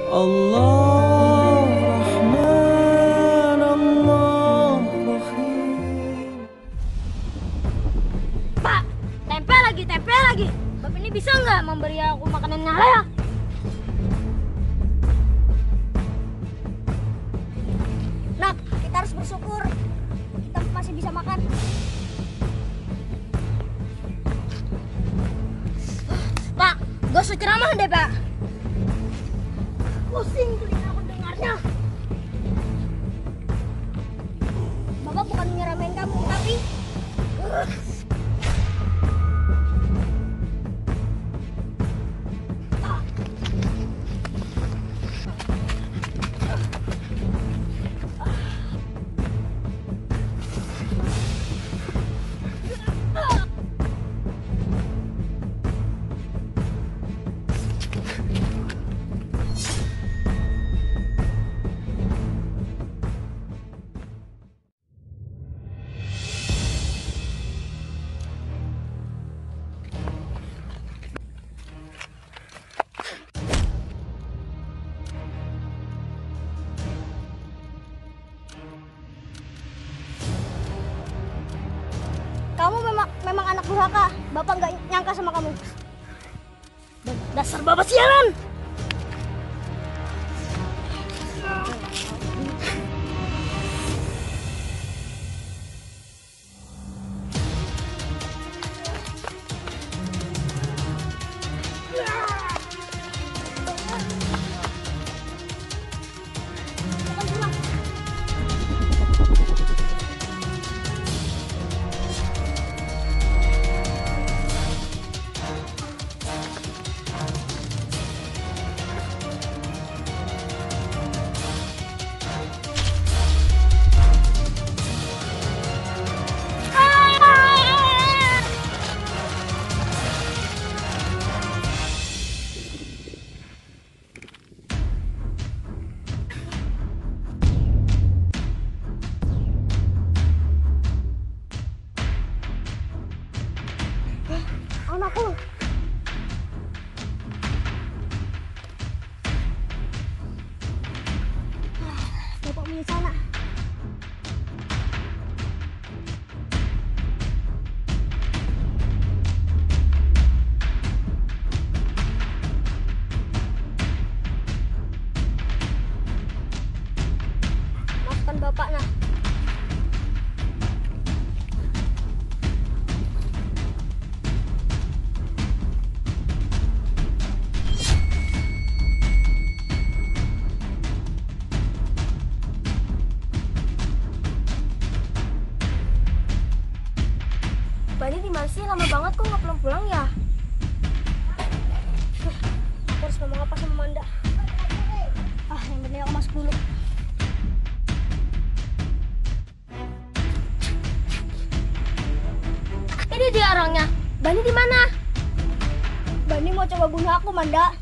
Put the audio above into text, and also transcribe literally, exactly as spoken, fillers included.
Allah Rahman, Allah Rahim. Pak, tempe lagi, tempe lagi. Bapak ini bisa nggak memberi aku makanan yang layak? Nak, kita harus bersyukur. Kita masih bisa makan. Pak, gak usah ceramah deh, Pak. Pusing telinga aku dengarnya. Bapak bukan nyeramain kamu, tapi uh. Kamu memang memang anak durhaka. Bapak nggak nyangka sama kamu. Dasar bapak sialan. Anakku. Bapak punya sana. Maafkan bapak, nak. Bani di mana sih? Lama banget kok nggak pulang-pulang ya? Aku harus ngomong apa sama Manda? Ah, yang penting aku masuk dulu. Ini dia orangnya. Bani di mana? Bani mau coba bunuh aku, Manda.